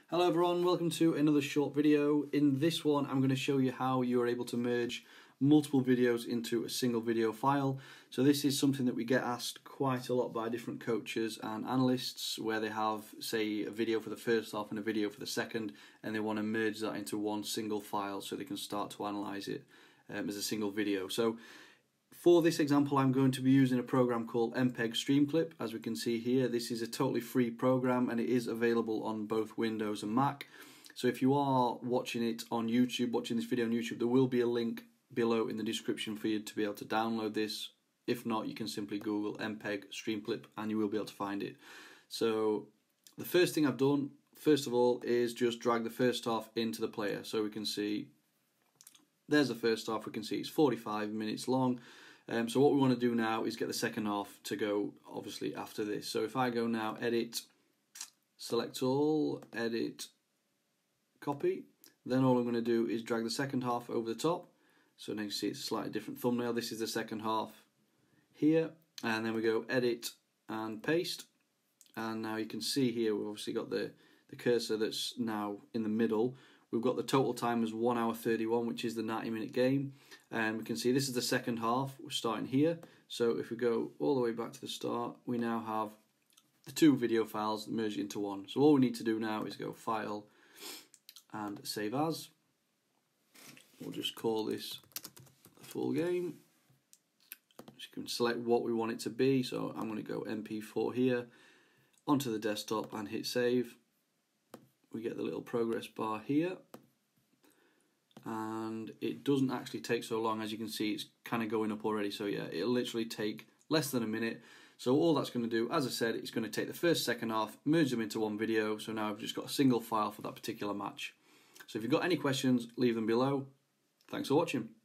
Hello everyone, welcome to another short video. In this one I'm going to show you how you're able to merge multiple videos into a single video file. So this is something that we get asked quite a lot by different coaches and analysts, where they have, say, a video for the first half and a video for the second, and they want to merge that into one single file so they can start to analyze it as a single video. So for this example, I'm going to be using a program called MPEG Streamclip. As we can see here, this is a totally free program and it is available on both Windows and Mac. So if you are watching it on YouTube, watching this video on YouTube, there will be a link below in the description for you to be able to download this. If not, you can simply Google MPEG Streamclip and you will be able to find it. So the first thing I've done, first of all, is just drag the first half into the player. So we can see, there's the first half, we can see it's 45 minutes long. So what we want to do now is get the second half to go, obviously, after this. So if I go now, edit, select all, edit, copy, then all I'm going to do is drag the second half over the top. So now you see it's a slightly different thumbnail. This is the second half here, and then we go edit and paste. And now you can see here we've obviously got the cursor that's now in the middle. We've got the total time as 1 hour 31, which is the 90-minute game. And we can see this is the second half. We're starting here. So if we go all the way back to the start, we now have the two video files merged into one. So all we need to do now is go File and Save As. We'll just call this the full game. Just can select what we want it to be. So I'm going to go MP4 here, onto the desktop and hit Save. We get the little progress bar here, and it doesn't actually take so long. As you can see, it's kind of going up already, so yeah, it'll literally take less than a minute. So all that's going to do, as I said, it's going to take the first, second half, merge them into one video, so now I've just got a single file for that particular match. So if you've got any questions, leave them below. Thanks for watching.